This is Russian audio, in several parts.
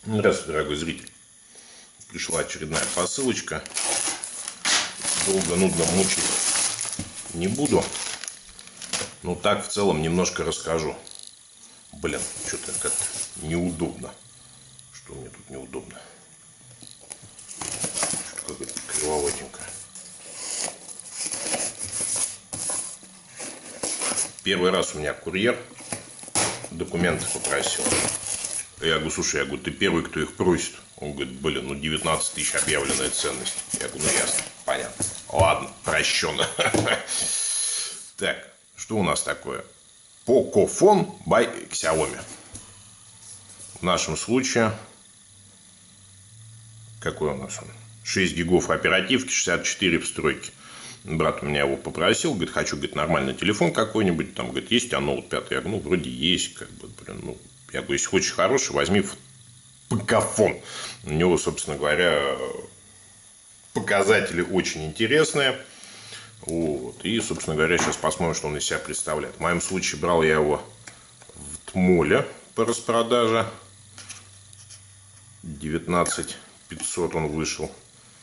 Здравствуй, дорогой зритель. Пришла очередная посылочка. Долго, нудно мучить не буду. Но так в целом немножко расскажу. Блин, что-то как-то неудобно. Что мне тут неудобно? Что-то какое-то кривоватенько. Первый раз у меня курьер документы попросил. Я говорю, слушай, ты первый, кто их просит. Он говорит, блин, 19 тысяч объявленная ценность. Я говорю, ясно, понятно. Ладно, прощено. Так, что у нас такое? Pocophone by Xiaomi. В нашем случае, какой у нас он? 6 гигов оперативки, 64 встройки. Брат у меня его попросил, говорит, хочу, нормальный телефон какой-нибудь. Там, говорит, есть у тебя Note 5? Я говорю, вроде есть, я говорю, если хочешь хороший, возьми Pocophone. У него, собственно говоря, показатели очень интересные. Вот. И, собственно говоря, сейчас посмотрим, что он из себя представляет. В моем случае брал я его в Тмоле по распродаже. 19 500 он вышел.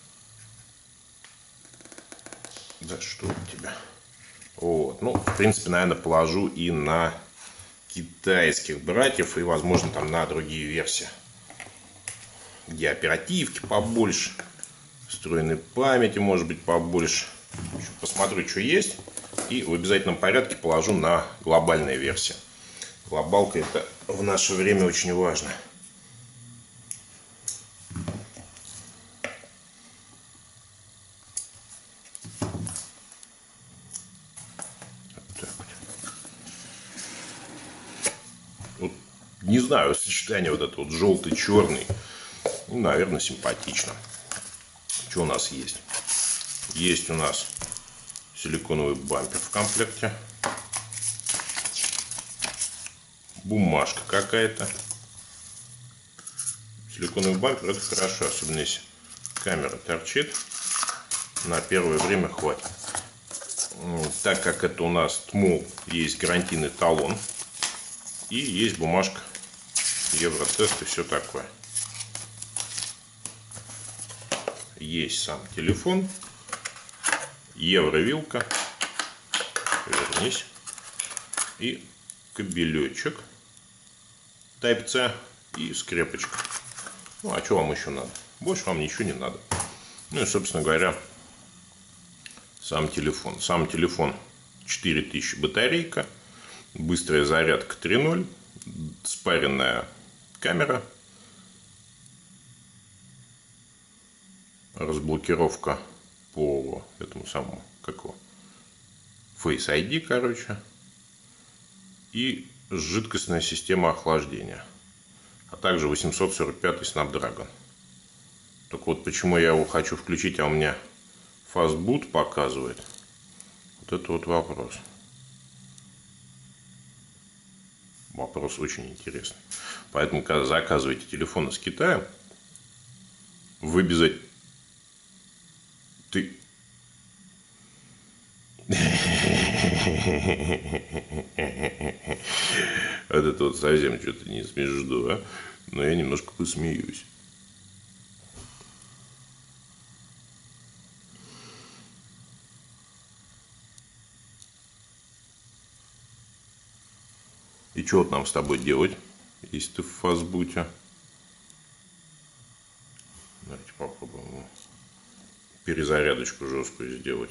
Да что у тебя? Вот. Ну, в принципе, наверное, положу и на китайских братьев, и, возможно, там на другие версии, где оперативки побольше, встроенной памяти, может быть, побольше. Посмотрю, что есть, и в обязательном порядке положу на глобальные версии. Глобалка — это в наше время очень важно. Вот, не знаю, сочетание вот это вот желтый-черный, ну, наверное, симпатично. Что у нас есть? Есть у нас силиконовый бампер в комплекте. Бумажка какая-то. Силиконовый бампер — это хорошо, особенно если камера торчит. На первое время хватит. Так как это у нас ТМОЛ, есть гарантийный талон. И есть бумажка, Евротест и все такое. Есть сам телефон. Евровилка. Вернись. И кабелечек Type-C и скрепочка. Ну, а что вам еще надо? Больше вам ничего не надо. Ну и, собственно говоря, сам телефон. Сам телефон 4000 батарейка. Быстрая зарядка 3.0. Спаренная камера. Разблокировка по этому самому, Face ID, короче. И жидкостная система охлаждения. А также 845 Snapdragon. Так вот, почему я его хочу включить, а у меня Fastboot показывает. Вот это вот вопрос. Вопрос очень интересный. Поэтому, когда заказываете телефон из Китая, вы обязательно... Вот это вот совсем что-то не смешно, а? Но я немножко посмеюсь. И что вот нам с тобой делать, если ты в фастбуте? Давайте попробуем перезарядочку жесткую сделать.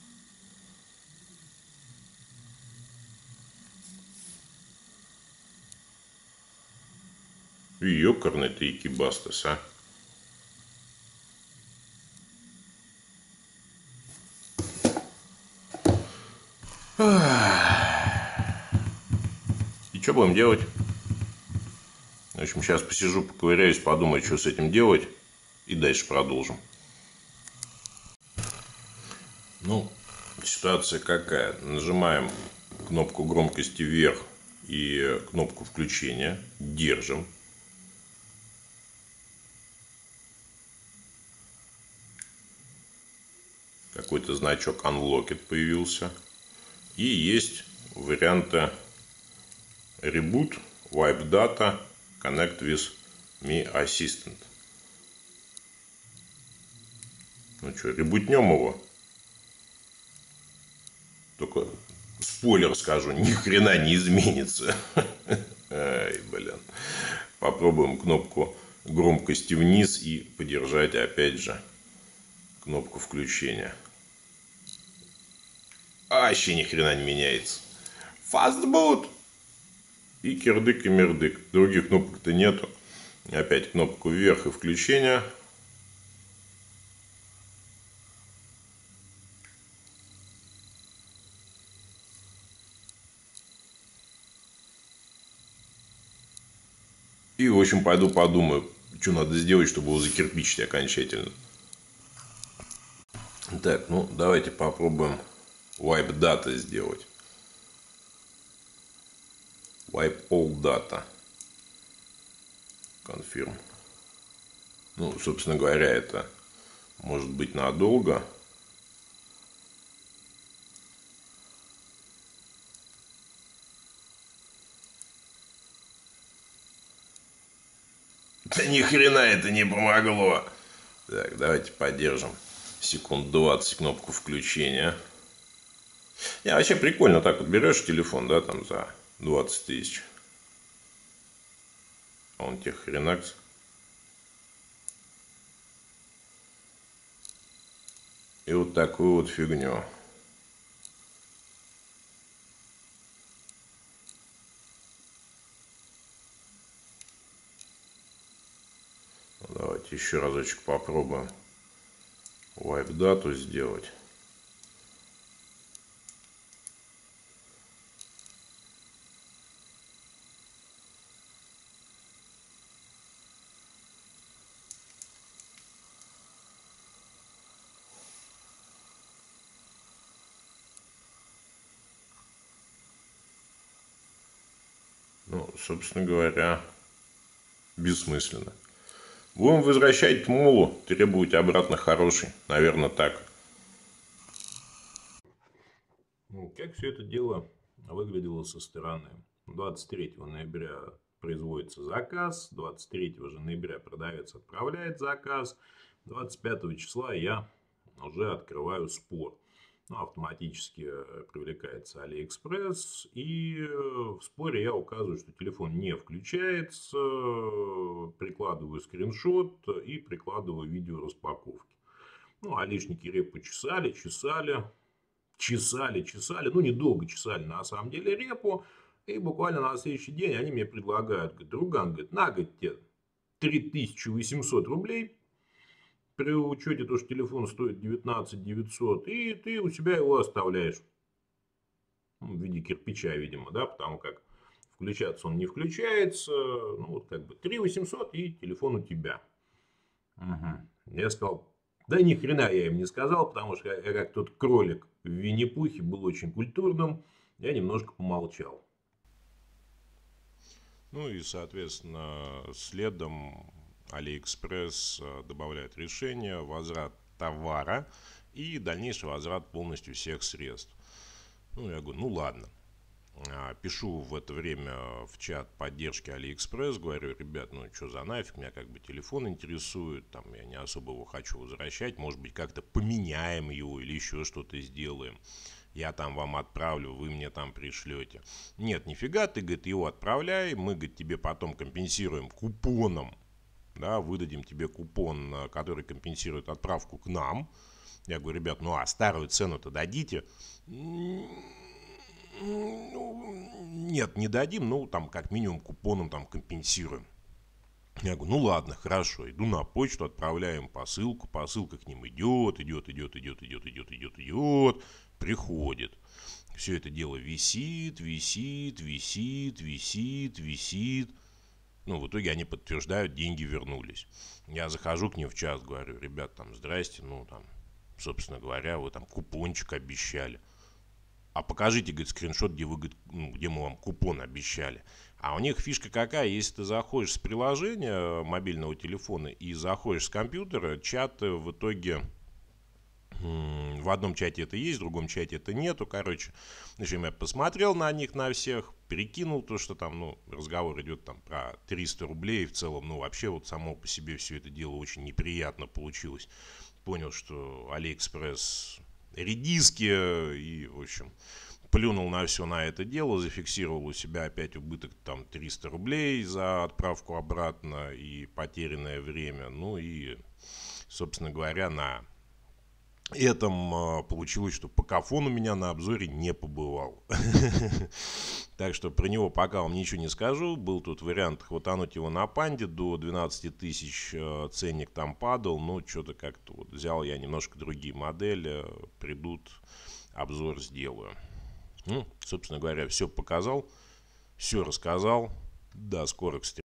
Ёкарный ты икибастас, а. И что будем делать? В общем, сейчас посижу, поковыряюсь, подумаю, что с этим делать. И дальше продолжим. Ну, ситуация какая? Нажимаем кнопку громкости вверх и кнопку включения. Держим. Какой-то значок Unlocked появился. И есть варианты Reboot, Wipe Data, Connect with Mi Assistant. Ну что, ребутнем его? Только спойлер скажу, ни хрена не изменится. Ай, блин. Попробуем кнопку громкости вниз и подержать опять же кнопку включения. А вообще ни хрена не меняется. Fastboot. И кирдык и мердык. Других кнопок-то нету. Опять кнопку вверх и включение. И, в общем, пойду подумаю, что надо сделать, чтобы его закирпичить окончательно. Так, ну, давайте попробуем wipe data сделать. Wipe all data. Confirm. Ну, собственно говоря, это может быть надолго. Да ни хрена это не помогло. Так, давайте поддержим секунд 20 кнопку включения. Не, вообще прикольно так вот берешь телефон, да, там за 20 тысяч. Он тебе хренакс. И вот такую вот фигню. Давайте еще разочек попробуем wipe дату сделать. Ну, собственно говоря, бессмысленно. Будем возвращать молу, требовать обратно хороший. Наверное, так. Как все это дело выглядело со стороны? 23 ноября производится заказ, 23 же ноября продавец отправляет заказ, 25 числа я уже открываю спор. Ну, автоматически привлекается AliExpress, и в споре я указываю, что телефон не включается, прикладываю скриншот и прикладываю видео распаковки. Ну, алишники репу чесали, ну, недолго чесали на самом деле репу, и буквально на следующий день они мне предлагают, говорят, друган, говорит, на, говорит, тебе 3800 рублей, при учете того, что телефон стоит 19 900, и ты у себя его оставляешь. В виде кирпича, видимо, да, потому как включаться он не включается. Ну, вот как бы 3 800 и телефон у тебя. Угу. Я сказал, да ни хрена я им не сказал, потому что я как тот кролик в Винни-Пухе был очень культурным. Я немножко помолчал. Ну и, соответственно, следом AliExpress добавляет решение, возврат товара и дальнейший возврат полностью всех средств. Ну, я говорю, ну ладно. Пишу в это время в чат поддержки AliExpress, говорю, ребят, ну что за нафиг, меня как бы телефон интересует, там я не особо его хочу возвращать, может быть как-то поменяем его или еще что-то сделаем. Я там вам отправлю, вы мне там пришлете. Нет, нифига, ты, говорит, его отправляй, мы, говорит, тебе потом компенсируем купоном, да, выдадим тебе купон, который компенсирует отправку к нам. Я говорю, ребят, ну а старую цену-то дадите? Нет, не дадим, ну там как минимум купоном там компенсируем. Я говорю, ну ладно, хорошо, иду на почту, отправляем посылку, посылка к ним идет, приходит. Все это дело висит. Ну, в итоге они подтверждают, деньги вернулись. Я захожу к ним в чат, говорю, ребят, там, здрасте, ну, там, собственно говоря, вы там купончик обещали. А покажите, говорит, скриншот, где вы, говорит, где мы вам купон обещали. А у них фишка какая, если ты заходишь с приложения мобильного телефона и заходишь с компьютера, чат в итоге В одном чате это есть, в другом чате это нету, короче. В общем, я посмотрел на них, на всех, перекинул то, что там, ну, разговор идет там про 300 рублей. В целом, ну, вообще вот само по себе все это дело очень неприятно получилось. Понял, что Алиэкспресс редиски и, в общем, плюнул на все на это дело, зафиксировал у себя опять убыток там 300 рублей за отправку обратно и потерянное время. Ну и, собственно говоря, на этом получилось, что Покафон у меня на обзоре не побывал. Так что про него пока вам ничего не скажу. Был тут вариант хватануть его на панде. До 12 тысяч ценник там падал. Но что-то как-то вот взял я немножко другие модели. Придут, обзор сделаю. Ну, собственно говоря, все показал. Все рассказал. До скорых встреч.